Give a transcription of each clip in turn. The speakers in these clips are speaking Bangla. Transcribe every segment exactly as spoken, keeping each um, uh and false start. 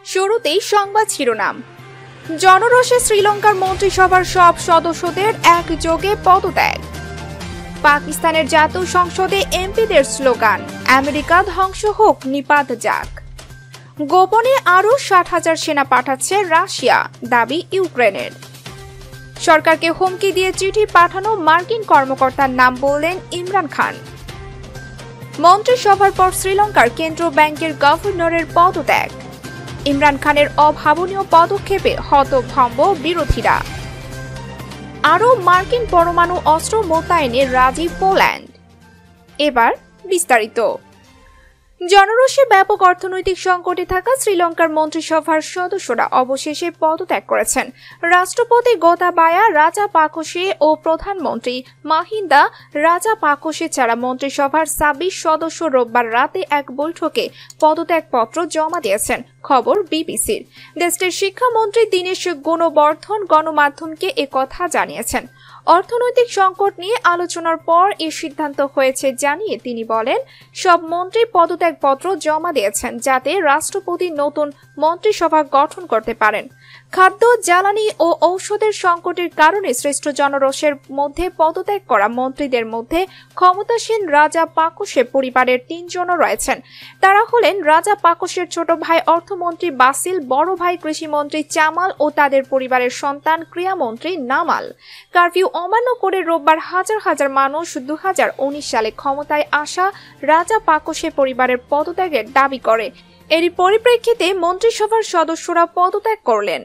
শুরুতেই সংবাদ শিরোনাম। জনরোষে শ্রীলঙ্কার মন্ত্রিসভার সব সদস্যদের একযোগে পদত্যাগ। পাকিস্তানের জাতীয় সংসদে এমপিদের স্লোগান, আমেরিকা ধ্বংস হোক, নিপাত যাক। গোপনে আরও ষাট হাজার সেনা পাঠাচ্ছে রাশিয়া, দাবি ইউক্রেনের। সরকারকে হুমকি দিয়ে চিঠি পাঠানো মার্কিন কর্মকর্তার নাম বললেন ইমরান খান। মন্ত্রিসভার পর শ্রীলঙ্কার কেন্দ্রীয় ব্যাংকের গভর্নরের পদত্যাগ। ইমরান খানের অভাবনীয় পদক্ষেপে হতভম্ব বিরোধীরা। আরও মার্কিন পরমাণু অস্ত্র মোতায়েনে রাজি পোল্যান্ড। এবার বিস্তারিত। জনরোষে ব্যাপক অর্থনৈতিক সংকটে থাকা শ্রীলঙ্কার মন্ত্রিসভার সদস্যরা অবশেষে পদত্যাগ করেছেন। রাষ্ট্রপতি গোতাবায়া রাজাপাকসে ও প্রধানমন্ত্রী মাহিন্দা রাজাপাকসে ছাড়া মন্ত্রিসভার ছাব্বিশ সদস্য রোববার রাতে এক বৈঠকে পদত্যাগপত্র জমা দিয়েছেন, খবর বিবিসির। দেশটির শিক্ষামন্ত্রী দীনেশ গুণবর্ধন গণমাধ্যমকে একথা জানিয়েছেন। অর্থনৈতিক সংকট নিয়ে আলোচনার পর এই সিদ্ধান্ত হয়েছে জানিয়ে তিনি বলেন, সব মন্ত্রী পদত্যাগপত্র জমা দিয়েছেন যাতে রাষ্ট্রপতি নতুন মন্ত্রিসভা গঠন করতে পারেন। খাদ্য, জ্বালানি ও ঔষধের সংকটের কারণে সৃষ্ট জনরোষের মধ্যে পদত্যাগ করা মন্ত্রীদের মধ্যে ক্ষমতাসীন রাজাপাকসে পরিবারের তিনজনও রয়েছেন। তারা হলেন রাজাপাকসের ছোট ভাই অর্থমন্ত্রী বাসিল, বড় ভাই কৃষিমন্ত্রী চামাল ও তাদের পরিবারের সন্তান ক্রীড়ামন্ত্রী নামাল। কারফিউ অমান্য করে রোববার হাজার হাজার মানুষ দু হাজার উনিশ সালে ক্ষমতায় আসা রাজাপাকসে পরিবারের পদত্যাগের দাবি করে। এরই পরিপ্রেক্ষিতে মন্ত্রিসভার সদস্যরা পদত্যাগ করলেন।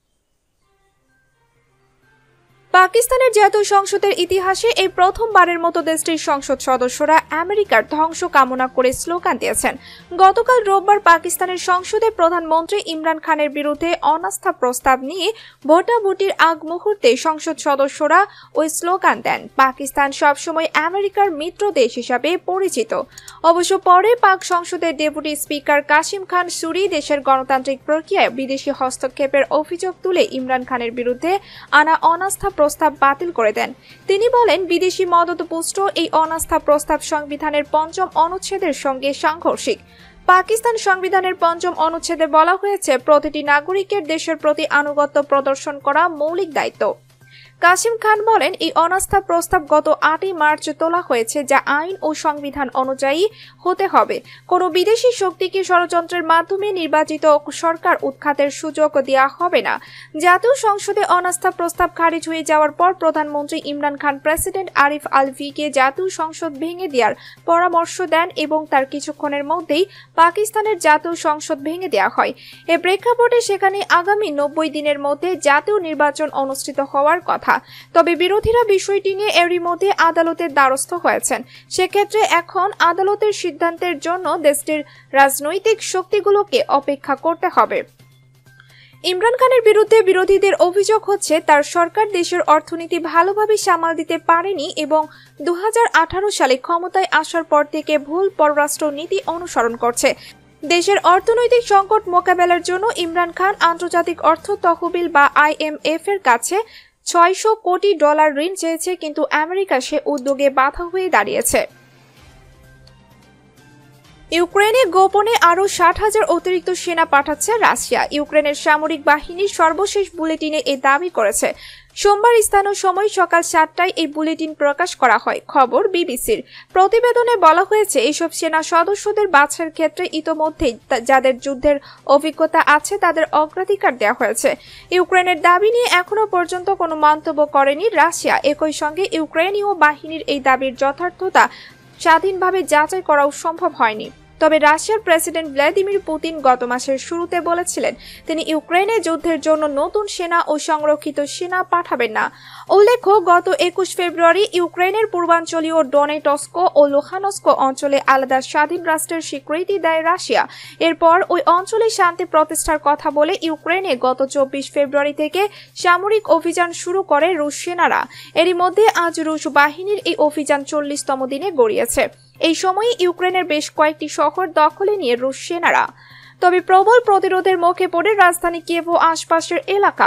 পাকিস্তানের জাতীয় সংসদের ইতিহাসে এই প্রথমবারের মতো দেশটির সংসদ সদস্যরা আমেরিকার ধ্বংস কামনা করে স্লোগান দিয়েছেন। গতকাল রোববার পাকিস্তানের সংসদে প্রধানমন্ত্রী ইমরান খানের বিরুদ্ধে অনাস্থা প্রস্তাব নিয়ে ভোটাভুটির আগ মুহূর্তে সংসদ সদস্যরা ওই স্লোগান দেন। পাকিস্তান সবসময় আমেরিকার মিত্র দেশ হিসাবে পরিচিত। অবশ্য পরে পাক সংসদের ডেপুটি স্পিকার কাসিম খান সুরি দেশের গণতান্ত্রিক প্রক্রিয়ায় বিদেশি হস্তক্ষেপের অভিযোগ তুলে ইমরান খানের বিরুদ্ধে আনা অনাস্থা প্রস্তাব বাতিল করে দেন। তিনি বলেন, বিদেশি মদতপুষ্ট এই অনাস্থা প্রস্তাব সংবিধানের পঞ্চম অনুচ্ছেদের সঙ্গে সাংঘর্ষিক। পাকিস্তান সংবিধানের পঞ্চম অনুচ্ছেদে বলা হয়েছে, প্রতিটি নাগরিকের দেশের প্রতি আনুগত্য প্রদর্শন করা মৌলিক দায়িত্ব। কাসিম খান বলেন, এই অনাস্থা প্রস্তাব গত আটই মার্চ তোলা হয়েছে, যা আইন ও সংবিধান অনুযায়ী হতে হবে। কোনো বিদেশি শক্তিকে ষড়যন্ত্রের মাধ্যমে নির্বাচিত সরকার উৎখাতের সুযোগ দেওয়া হবে না। জাতীয় সংসদে অনাস্থা প্রস্তাব খারিজ হয়ে যাওয়ার পর প্রধানমন্ত্রী ইমরান খান প্রেসিডেন্ট আরিফ আলভিকে জাতীয় সংসদ ভেঙে দেওয়ার পরামর্শ দেন এবং তার কিছুক্ষণের মধ্যেই পাকিস্তানের জাতীয় সংসদ ভেঙে দেওয়া হয়। এ প্রেক্ষাপটে সেখানে আগামী নব্বই দিনের মধ্যে জাতীয় নির্বাচন অনুষ্ঠিত হওয়ার কথা। তবে বিরোধীরা বিষয়টি নিয়ে এরই মধ্যে আদালতের দ্বারস্থ হয়েছেন। সেক্ষেত্রে এখন আদালতের সিদ্ধান্তের জন্য দেশটির রাজনৈতিক শক্তিগুলোকে অপেক্ষা করতে হবে। ইমরান খানের বিরুদ্ধে বিরোধীদের অভিযোগ হচ্ছে, তার সরকার দেশের অর্থনীতি ভালোভাবে সামাল দিতে পারেনি এবং দু হাজার আঠারো সালে ক্ষমতায় আসার পর থেকে ভুল পররাষ্ট্র নীতি অনুসরণ করছে। দেশের অর্থনৈতিক সংকট মোকাবেলার জন্য ইমরান খান আন্তর্জাতিক অর্থ তহবিল বা আই এম এফ এর কাছে ছয়শো কোটি ডলার ঋণ চেয়েছে, কিন্তু আমেরিকা সে উদ্যোগে বাধা হয়ে দাঁড়িয়েছে। ইউক্রেনে গোপনে আরও ষাট হাজার অতিরিক্ত সেনা পাঠাচ্ছে রাশিয়া। ইউক্রেনের সামরিক বাহিনীর সর্বশেষ বুলেটিনে এ দাবি করেছে। সোমবার স্থানীয় সময় সকাল সাতটায় এই বুলেটিন প্রকাশ করা হয়, খবর বিবিসির। প্রতিবেদনে বলা হয়েছে, এইসব সেনা সদস্যদের বাছাইয়ের ক্ষেত্রে ইতোমধ্যেই যাদের যুদ্ধের অভিজ্ঞতা আছে তাদের অগ্রাধিকার দেওয়া হয়েছে। ইউক্রেনের দাবি নিয়ে এখনো পর্যন্ত কোনো মন্তব্য করেনি রাশিয়া। একই সঙ্গে ইউক্রেনীয় বাহিনীর এই দাবির যথার্থতা স্বাধীনভাবে যাচাই করাও সম্ভব হয়নি। তবে রাশিয়ার প্রেসিডেন্ট ভ্লাদিমির পুতিন গত মাসের শুরুতে বলেছিলেন, তিনি ইউক্রেনে যুদ্ধের জন্য নতুন সেনা ও সংরক্ষিত সেনা পাঠাবেন না। উল্লেখ্য, গত একুশ ফেব্রুয়ারি ইউক্রেনের পূর্বাঞ্চলীয় ডনেটস্ক ও লুহানস্ক অঞ্চলে আলাদা স্বাধীন রাষ্ট্রের স্বীকৃতি দেয় রাশিয়া। এরপর ওই অঞ্চলে শান্তি প্রতিষ্ঠার কথা বলে ইউক্রেনে গত চব্বিশ ফেব্রুয়ারি থেকে সামরিক অভিযান শুরু করে রুশ সেনারা। এরই মধ্যে আজ রুশ বাহিনীর এই অভিযান চল্লিশতম দিনে গড়িয়েছে। এই সময়ে ইউক্রেনের বেশ কয়েকটি শহর দখলে নিয়ে রুশ সেনারা। তবে প্রবল প্রতিরোধের মুখে পড়ে রাজধানী কিয়েভ ও আশপাশের এলাকা।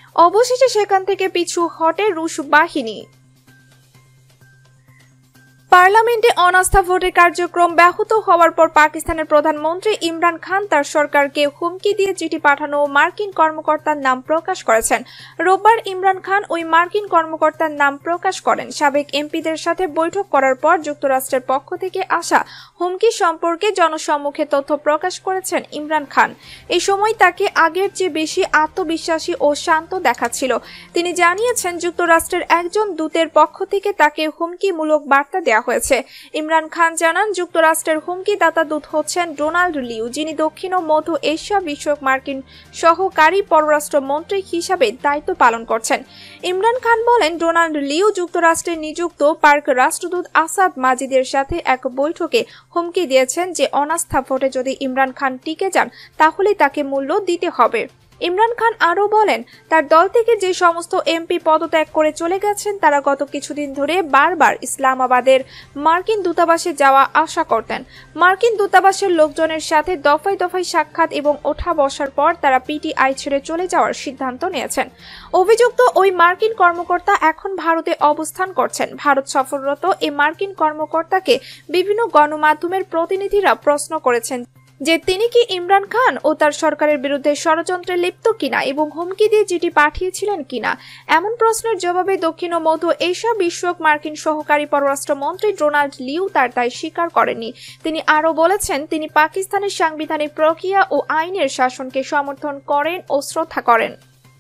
অবশেষে সেখান থেকে পিছু হটে রুশ বাহিনী। পার্লামেন্টে অনাস্থা ভোটের কার্যক্রম ব্যাহত হওয়ার পর পাকিস্তানের প্রধানমন্ত্রী ইমরান খান তার সরকারকে হুমকি দিয়ে চিঠি পাঠানো মার্কিন কর্মকর্তার নাম প্রকাশ করেছেন। রোববার ইমরান খান ওই মার্কিন কর্মকর্তার নাম প্রকাশ করেন। সাবেক এমপিদের সাথে বৈঠক করার পর যুক্তরাষ্ট্রের পক্ষ থেকে আসা হুমকি সম্পর্কে জনসম্মুখে তথ্য প্রকাশ করেছেন ইমরান খান। এই সময় তাকে আগের চেয়ে বেশি আত্মবিশ্বাসী ও শান্ত দেখাচ্ছিল। তিনি জানিয়েছেন যুক্তরাষ্ট্রের একজন দূতের পক্ষ থেকে তাকে হুমকিমূলক বার্তা দেওয়া হয়েছে। ইমরান খান জানান যুক্তরাষ্ট্রের হুমকিদাতা দূত হচ্ছেন ডোনাল্ড লিউ, যিনি দক্ষিণ ও মধ্য এশিয়া বিষয়ক মার্কিন সহকারী পররাষ্ট্র মন্ত্রী হিসাবে দায়িত্ব পালন করছেন। ইমরান খান বলেন ডোনাল্ড লিউ যুক্তরাষ্ট্রে নিযুক্ত পার্ক রাষ্ট্রদূত আসাদ মাজিদের সাথে এক বৈঠকে হুমকি দিয়েছেন যে অনাস্থা ভোটে যদি ইমরান খান টিকে যান তাহলে তাকে মূল্য দিতে হবে। ইমরান খান আরও বলেন তার দল থেকে যে সমস্ত এমপি পদত্যাগ করে চলে গেছেন তারা গত কিছুদিন ধরে বারবার ইসলামাবাদের মার্কিন দূতাবাসে যাওয়া আসা করতেন। মার্কিন দূতাবাসের লোকজনের সাথে দফায় দফায় সাক্ষাৎ এবং ওঠা বসার পর তারা পিটিআই ছেড়ে চলে যাওয়ার সিদ্ধান্ত নিয়েছেন। অভিযুক্ত ওই মার্কিন কর্মকর্তা এখন ভারতে অবস্থান করছেন। ভারত সফররত এই মার্কিন কর্মকর্তাকে বিভিন্ন গণমাধ্যমের প্রতিনিধিরা প্রশ্ন করেছেন যে তিনি কি ইমরান খান ও তার সরকারের বিরুদ্ধে ষড়যন্ত্রে লিপ্ত কিনা এবং হুমকি দিয়ে চিঠি পাঠিয়েছিলেন কিনা। এমন প্রশ্নের জবাবে দক্ষিণ ও মধ্য এশিয়া বিষয়ক মার্কিন সহকারী পররাষ্ট্রমন্ত্রী ডোনাল্ড লিউ তার দায় স্বীকার করেননি। তিনি আরও বলেছেন তিনি পাকিস্তানের সাংবিধানিক প্রক্রিয়া ও আইনের শাসনকে সমর্থন করেন ও শ্রদ্ধা করেন।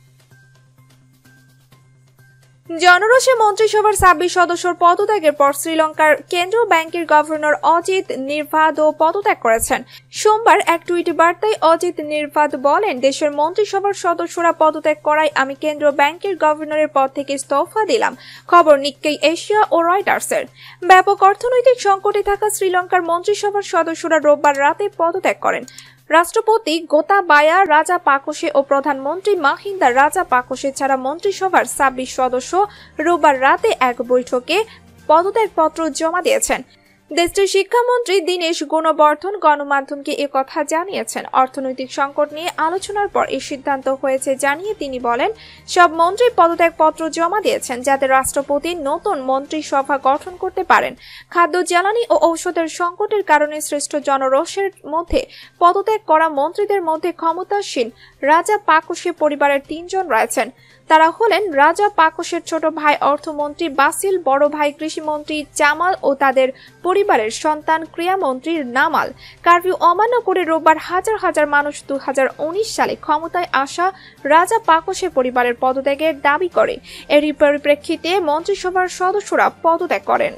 জনরোষে মন্ত্রিসভার ছাব্বিশ সদস্যর পদত্যাগের পর শ্রীলঙ্কার কেন্দ্রীয় ব্যাংকের গভর্নর অজিত নির্ভাদও পদত্যাগ করেছেন। সোমবার এক টুইট বার্তায় অজিত নির্ভাদ বলেন দেশের মন্ত্রিসভার সদস্যরা পদত্যাগ করায় আমি কেন্দ্রীয় ব্যাংকের গভর্নরের পদ থেকে ইস্তফা দিলাম। খবর নিক্কেই এশিয়া ও রয়টার্সের। ব্যাপক অর্থনৈতিক সংকটে থাকা শ্রীলঙ্কার মন্ত্রিসভার সদস্যরা রোববার রাতে পদত্যাগ করেন। রাষ্ট্রপতি গোতাবায়া রাজাপাকসে ও প্রধানমন্ত্রী মাহিন্দা রাজাপাকসে ছাড়া মন্ত্রিসভার ছাব্বিশ সদস্য রোববার রাতে এক বৈঠকে পদত্যাগপত্র জমা দিয়েছেন। দেশটির শিক্ষামন্ত্রী দীনেশ গুণবর্ধন গণমাধ্যমকে একথা জানিয়েছেন। অর্থনৈতিক সংকট নিয়ে আলোচনার পর এই সিদ্ধান্ত হয়েছে জানিয়ে তিনি বলেন সব মন্ত্রী পদত্যাগপত্র জমা দিয়েছেন যাতে রাষ্ট্রপতি নতুন মন্ত্রিসভা গঠন করতে পারেন। খাদ্য জ্বালানি ও ঔষধের সংকটের কারণে সৃষ্ট জনরোষের মধ্যে পদত্যাগ করা মন্ত্রীদের মধ্যে ক্ষমতাসীন রাজাপাকসে পরিবারের তিনজন রয়েছেন। তারা হলেন রাজাপাকসের ছোট ভাই অর্থমন্ত্রী বাসিল, বড় ভাই কৃষিমন্ত্রী জামাল ও তাদের পরিবারের সন্তান ক্রীড়ামন্ত্রী নামাল। কারফিউ অমান্য করে রোববার হাজার হাজার মানুষ দু হাজার উনিশ সালে ক্ষমতায় আসা রাজাপাকসে পরিবারের পদত্যাগের দাবি করে। এরই পরিপ্রেক্ষিতে মন্ত্রিসভার সদস্যরা পদত্যাগ করেন।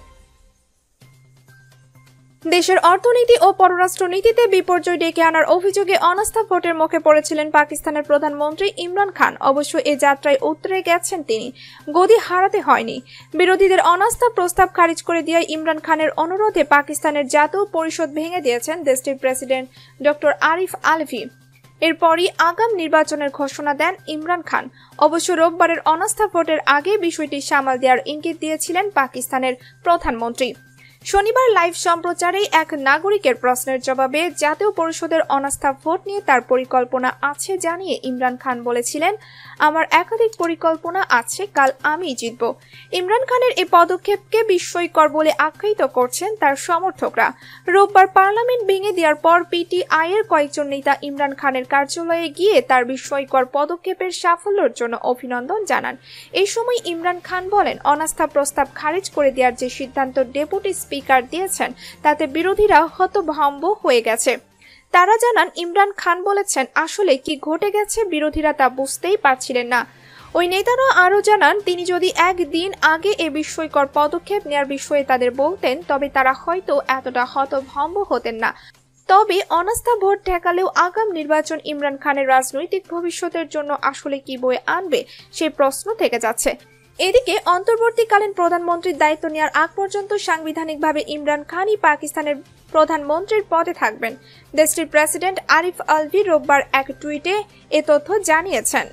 দেশের অর্থনীতি ও পররাষ্ট্রনীতিতে বিপর্যয় ডেকে আনার অভিযোগে অনাস্থা ভোটের মুখে পড়েছিলেন পাকিস্তানের প্রধানমন্ত্রী ইমরান খান। অবশ্য এ যাত্রায় উতরে গেছেন তিনি, গদি হারাতে হয়নি। বিরোধীদের অনাস্থা প্রস্তাব খারিজ করে দেওয়ায় ইমরান খানের অনুরোধে পাকিস্তানের জাতীয় পরিষদ ভেঙে দিয়েছেন দেশটির প্রেসিডেন্ট ডক্টর আরিফ আলভি। এরপরই আগাম নির্বাচনের ঘোষণা দেন ইমরান খান। অবশ্য রোববারের অনাস্থা ভোটের আগে বিষয়টি সামাল দেওয়ার ইঙ্গিত দিয়েছিলেন পাকিস্তানের প্রধানমন্ত্রী। শনিবার লাইভ সম্প্রচারে এক নাগরিকের প্রশ্নের জবাবে জাতীয় পরিষদের অনাস্থা ভোট নিয়ে তার পরিকল্পনা আছে জানিয়ে ইমরান খান বলেছিলেন আমার একাধিক পরিকল্পনা আছে, কাল আমি জিতব। ইমরান খানের এই পদক্ষেপকে বিস্ময়কর বলে আখ্যায়িত করছেন তার সমর্থকরা। রোববার পার্লামেন্ট ভেঙে দেওয়ার পর পিটিআই এর কয়েকজন নেতা ইমরান খানের কার্যালয়ে গিয়ে তার বিস্ময়কর পদক্ষেপের সাফল্যের জন্য অভিনন্দন জানান। এই সময় ইমরান খান বলেন অনাস্থা প্রস্তাব খারিজ করে দেওয়ার যে সিদ্ধান্ত ডেপুটি স্পিকার দিয়েছেন তাতে বিরোধীরা হতভম্ব হয়ে গেছে। তারা জানান ইমরান খান বলেছেন আসলে কি ঘটে গেছে বিরোধীরা তা বুঝতেই পারছিলেন না। ওই নেতারা আরও জানান তিনি যদি একদিন আগে এ বিস্ময়কর পদক্ষেপ নেওয়ার বিষয়ে তাদের বলতেন তবে তারা হয়তো এতটা হতভম্ব হতেন না। তবে অনাস্থা ভোট ঠেকালেও আগাম নির্বাচন ইমরান খানের রাজনৈতিক ভবিষ্যতের জন্য আসলে কি বয়ে আনবে সেই প্রশ্ন থেকে যাচ্ছে। এদিকে অন্তর্বর্তীকালীন প্রধানমন্ত্রীর দায়িত্ব নেওয়ার আগ পর্যন্ত সাংবিধানিকভাবে ইমরান খানই পাকিস্তানের প্রধানমন্ত্রীর পদে থাকবেন। দেশটির প্রেসিডেন্ট আরিফ আলভি রোববার এক টুইটে এ তথ্য জানিয়েছেন।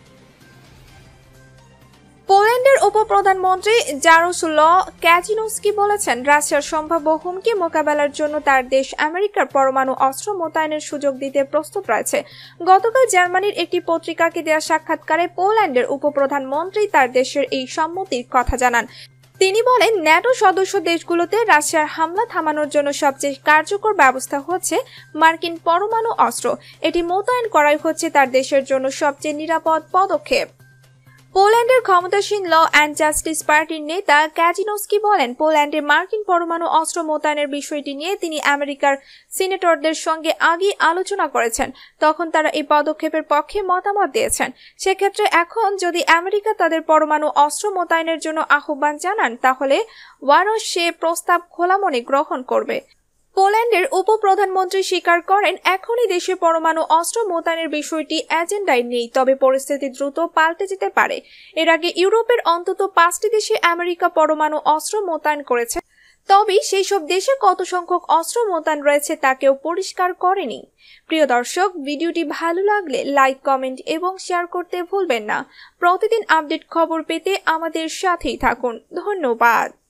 পোল্যান্ডের উপপ্রধানমন্ত্রী জারোস্লাভ ক্যাচিনস্কি বলেছেন রাশিয়ার সম্ভাব্য হুমকি মোকাবেলার জন্য তার দেশ আমেরিকার পরমাণু অস্ত্র মোতায়েনের সুযোগ দিতে প্রস্তুত রয়েছে। গতকাল জার্মানির একটি পত্রিকাকে দেওয়া সাক্ষাৎকারে পোল্যান্ডের উপপ্রধানমন্ত্রী তার দেশের এই সম্মতির কথা জানান। তিনি বলেন, ন্যাটো সদস্য দেশগুলোতে রাশিয়ার হামলা থামানোর জন্য সবচেয়ে কার্যকর ব্যবস্থা হচ্ছে মার্কিন পরমাণু অস্ত্র। এটি মোতায়েন করাই হচ্ছে তার দেশের জন্য সবচেয়ে নিরাপদ পদক্ষেপ। পোল্যান্ডের ক্ষমতাসীন ল অ্যান্ড জাস্টিস পার্টির নেতা ক্যাজিনস্কি বলেন, পোল্যান্ডে মার্কিন পরমাণু অস্ত্র মোতায়েনের বিষয়টি নিয়ে তিনি আমেরিকার সিনেটরদের সঙ্গে আগেই আলোচনা করেছেন। তখন তারা এই পদক্ষেপের পক্ষে মতামত দিয়েছেন। সেক্ষেত্রে এখন যদি আমেরিকা তাদের পরমাণু অস্ত্র মোতায়েনের জন্য আহ্বান জানান, তাহলে ওয়ারস সে প্রস্তাব খোলা মনে গ্রহণ করবে। পোল্যান্ডের উপপ্রধানমন্ত্রী স্বীকার করেন, এখনই দেশে পরমাণু অস্ত্র মোতায়েনের বিষয়টি এজেন্ডায় নেই, তবে পরিস্থিতি দ্রুত পাল্টে যেতে পারে। এর আগে ইউরোপের অন্তত পাঁচটি দেশে আমেরিকা পরমাণু অস্ত্র মোতায়েন করেছে, তবে সেই সব দেশে কত সংখ্যক অস্ত্র মোতায়েন রয়েছে তা কেউ পরিষ্কার করেনি। প্রিয় দর্শক, ভিডিওটি ভালো লাগলে লাইক, কমেন্ট এবং শেয়ার করতে ভুলবেন না। প্রতিদিন আপডেট খবর পেতে আমাদের সাথেই থাকুন। ধন্যবাদ।